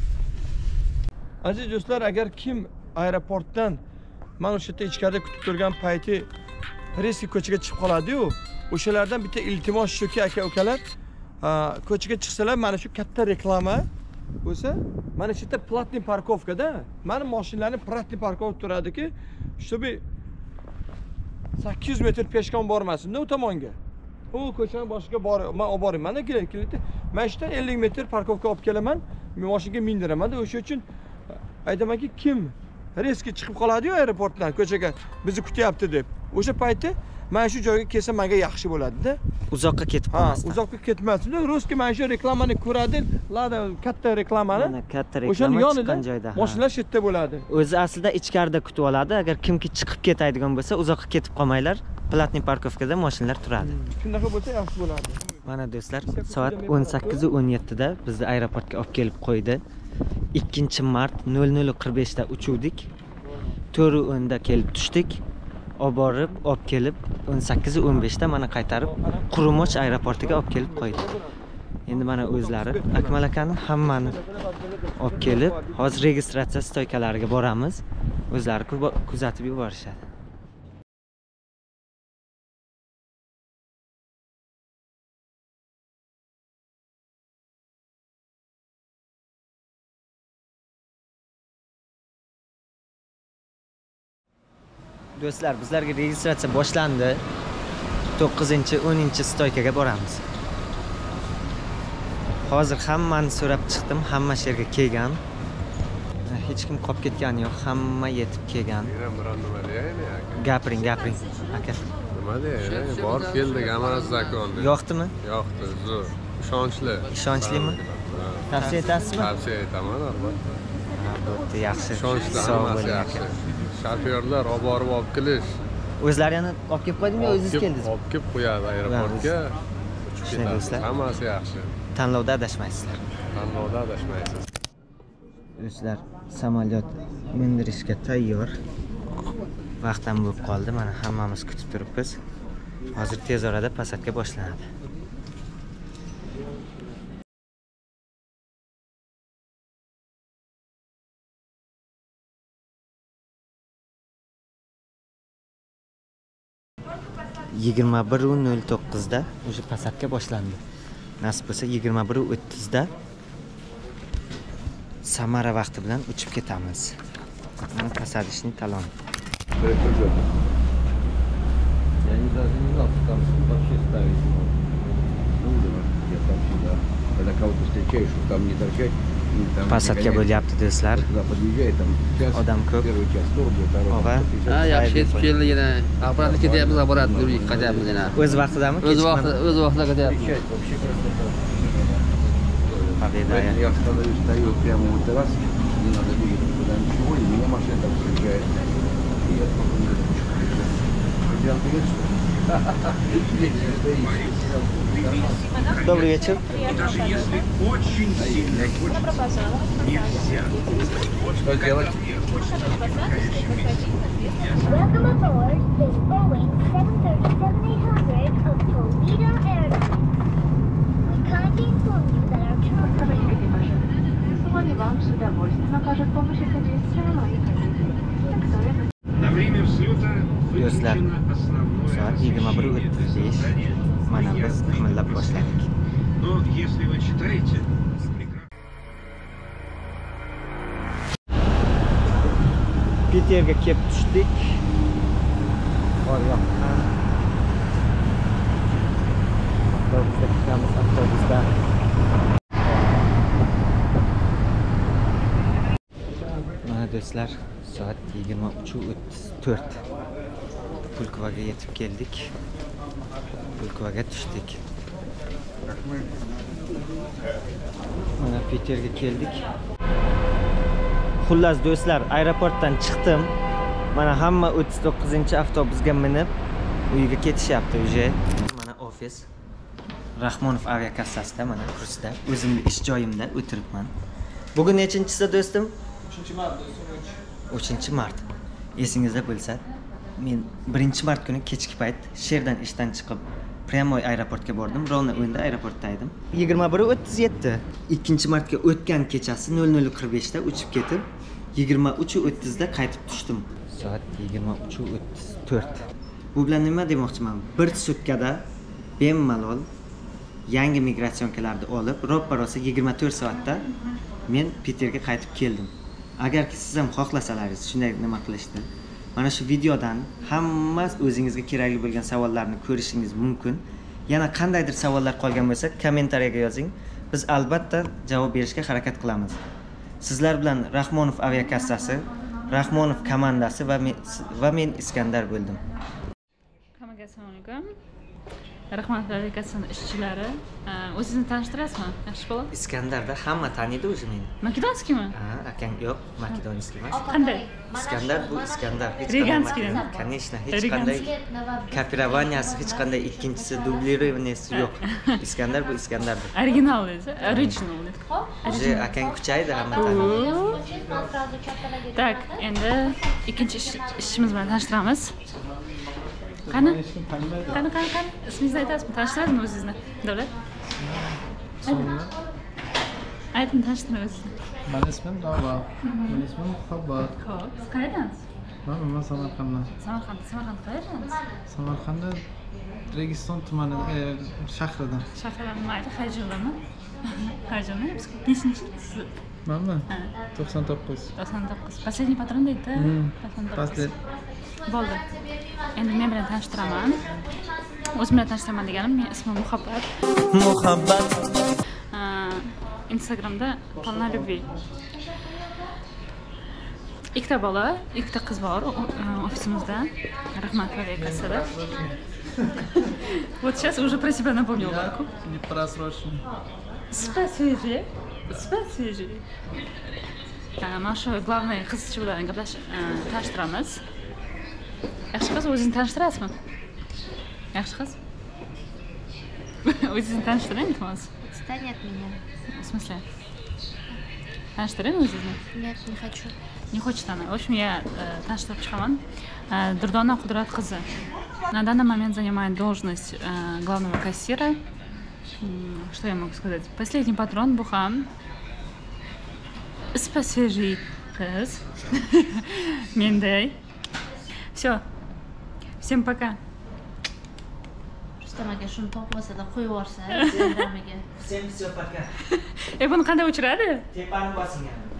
Aziz do'stlar, agar kim aeroportdan mana o'sha yerda ichkarida kutib turgan payti reski ko'chaga chiqib qoladi-yu, o'shalardan bitta iltimos shuki aka-ukalar, ko'chaga chiqsalar mana shu katta reklama bo'lsa, mana shu yerda platniy parkovkada, mana mashinalarning platniy parkovka turadiki, чтобы sakkiz yuz metr peshkom bormasin-da u tomonga. U ko'chaning boshiga borib, men olib boraman. Mana keling, men shu yerdan ellik metr parkovka olib kelaman, men mashinaga mindiraman-da. O'sha uchun aytamanki, kim reski chiqib qoladi-yu aeroportdan ko'chaga bizni kutyapti deb. O'sha paytda mana shu joyga kelsa menga yaxshi bo'ladi-da. Uzoqqa ketib qolmasdan. Ha, uzoqqa ketmasin-da. Roski mana shu reklamani ko'radi, lada katta reklamani. Mana katta reklama chiqqan joyda. Mashinalar shu yerda bo'ladi. O'zi aslida ichkarida kutib oladi. Agar kimki chiqib ketadigan bo'lsa, uzoqqa ketib qolmanglar. Platniy parkovkada mashinalar turadi. Shunaqa bo'lsa yaxshi bo'ladi. Mana do'stlar, soat o'n sakkiz o'n yetti da bizni aeroportga olib kelib qo'ydi. ikkinchi mart nol nol qirq besh da uchuvdik. to'rt o'n da kelib tushdik. Olib borib, olib kelib o'n sakkiz o'n besh da mana qaytarib Qurumoch aeroportiga olib kelib qo'ydi. Endi mana o'zlari Akmal akani hammani olib kelib, hozir registratsiya stoykalariga boramiz. O'zlari kuzatib yuborishadi. Do'stlar, bizlarga registratsiya boshlandi. to'qqizinchi o'ninchi stoykaga boramiz. Hozir hammani so'rab chiqdim, hamma shu yerga kelgan. Hech kim qolib ketgani yo'q, hamma yetib kelgan. Gapiring, gapiring, aka. Nima deydi? Borib keldik, amas zakonni. Yoqdimi? Yoqdi, zo'r. Ishonchli. Ishonchli?mi? Tavsiya etasizmi? Tavsiya etaman, albatta. Albatta, yaxshi. Ishonchli, sog' bo'ling aka. Shofyorlar olib borib olib kelish. O'zlari yana olib kelib qo'ydingmi, o'zingiz keldingizmi? Olib kelib qo'yadi aeroportga. Shunday do'stlar. Hammasi yaxshi. Tanlovda adashmaysizlar. Tanlovda adashmaysiz. Do'stlar, samolyot mindirishga tayyor. Vaqt ham bo'lib qoldi. Mana hammamiz kutib turibmiz. Hozir tez orada pasatka boshlanadi. yigirma bir nol to'qqiz da o'sha pasatka boshlandi. Nasib bo'lsa yigirma bir o'ttiz da Samara vaqti bilan uchib ketamiz. Mana pasadishning taloni. Я не даже не знал, что там вообще ставить нужно. Я там всегда, когда кого-то встречаешь, что там не торчать. Pasatka bo'lyapti do'stlar. Odam ko'p. Og'a. Ha, yaxshi yetib keldi yana. Apparatni ketyapmiz, apparatni yurib qaytyapmiz yana. O'z vaqtidami? O'z vaqtida, o'z vaqtida ketyapmiz. Победа. Я остановлюсь, стою прямо у террасы, не надо двигаться куда ничего, и меня машина там приезжает. И я спокойно говорю, хотел привет, что ли? Добрый вечер. Даже если очень сильно хочется, нельзя. Что делать? Welcome aboard this Boeing seven thirty-seven eight hundred of Toledo Airlines. We kindly inform you that our Вам с удовольствием окажет помощь и содействие моих родителей. На время взлета Do'stlar, soat yigirma bir o'ttiz besh mana biz qimillab boshladik. Но если вы читаете, Piterga kelib tushdik. Qor yoqqan. Avtobusda chiqamiz, avtobusda. Mana do'stlar, soat yigirma uch o'ttiz to'rt. Pulkovaga yetib keldik. Pulkovaga tushdik. Mana Piterga keldik. Xullas do'stlar, aeroportdan chiqdim. Mana hamma o'ttiz to'qqizinchi avtobusga minib uyiga ketishyapti uje. Mana ofis. Rahmonov aviakassasida, mana kursda, o'zimning ish joyimda o'tiribman. Bugun nechinchisi do'stim? uchinchi mart. uchinchi mart. Esingizda bo'lsa, men birinchi mart kuni kechki payt Sherdan ishdan chiqib, Pryamoy aeroportga bordim. Rovna o'yinda aeroportda edim. yigirma bir o'ttiz yetti. ikkinchi martga o'tgan kechasi nol nol qirq besh da uchib ketib, yigirma uch o'ttiz da qaytib tushdim. Soat yigirma uch o'ttiz to'rt. Bu bilan nima demoqchiman? Bir sutkada bemalol yangi migratsionkalarni olib, ro'ppa-rosa yigirma to'rt soatda men Piterga qaytib keldim. Agarki siz ham xohlasalaringiz shunday nima qilishni, mana shu videodan hamma o'zingizga kerakli bo'lgan savollarni ko'rishingiz mumkin. Yana qandaydir savollar qolgan bo'lsa, kommentariyaga yozing. Biz albatta javob berishga harakat qilamiz. Sizlar bilan Rahmonov aviakassasi, Rahmonov komandasi va men va men Iskandar bo'ldim. Hammaga assalomu alaykum. Rahmonov aviakassasining ishchilari. O'zingizni tanishtirasizmi? Yaxshi bo'ladi. Iskandarda hamma taniydi o'zi meni. Makedonskiymi? Ha, akang yo'q, makedonskiy emas. Qanday? Iskandar bu Iskandar. Riganskiy. Конечно, hech qanday kopirovaniyasi, hech qanday ikkinchisi dublirovaniyasi yo'q. Iskandar bu Iskandardir. Original esa, original. O'zi akang kuchaydi hamma taniydi. Tak, endi ikkinchi ishimiz bilan tanishtiramiz. Qani? Qani, qani, qani? Ismingizni aytasizmi? Tanishtiradimi o'zingizni? Davlat? Ayting, tanishtiring o'zingizni. Benim ismim Davlat. Benim ismim Muhabbat. Xo'p, siz qayerdansiz? Ben ben Samarqanddan. Samarqand, Samarqand qayerdansiz? Samarqandda Registon tumani e, shahridan. Shahridan mayli, Hayjildami? Hayjilmi? Nechinchisiz? Menmi? to'qson to'qqiz. to'qson to'qqiz. Последний patron deydi-da. to'qson to'qqiz. Bo'ldi. Endi men bilan tanishtiraman. O'zim bilan tanishtiraman deganim, men ismim Muhabbat. Muhabbat. Instagramda Polna Любви. Ikkita bola, ikkita qiz bor ofisimizda. Rahmatli aviakassada. Вот сейчас уже про себя напомнил, Марку. Не просроченный. Спасибо. Спасибо. Mana shu главный qizcha bilan gaplashib tanishtiramiz. Yaxshi qiz, o'zingizni tanishtirasizmi? Yaxshi qiz. O'zingizni tanishtiring, iltimos. Отстань от меня. В смысле? Tanishtiring o'zingizni. Нет, не хочу. Не хочет она. В общем, я э, tanishtirib chiqaman. Э, Durdona Qudrat qizi. На данный момент занимает должность э, главного кассира. М, Что я могу сказать? Последний патрон bu ham ispa-свежий qiz. Menday. Все. Всем пока. Rustam aka shuni topib olsa-da qo'yib yuborsa, Instagramiga. Всем все пока. E buni qanday o'chiradi? Tepani bosing.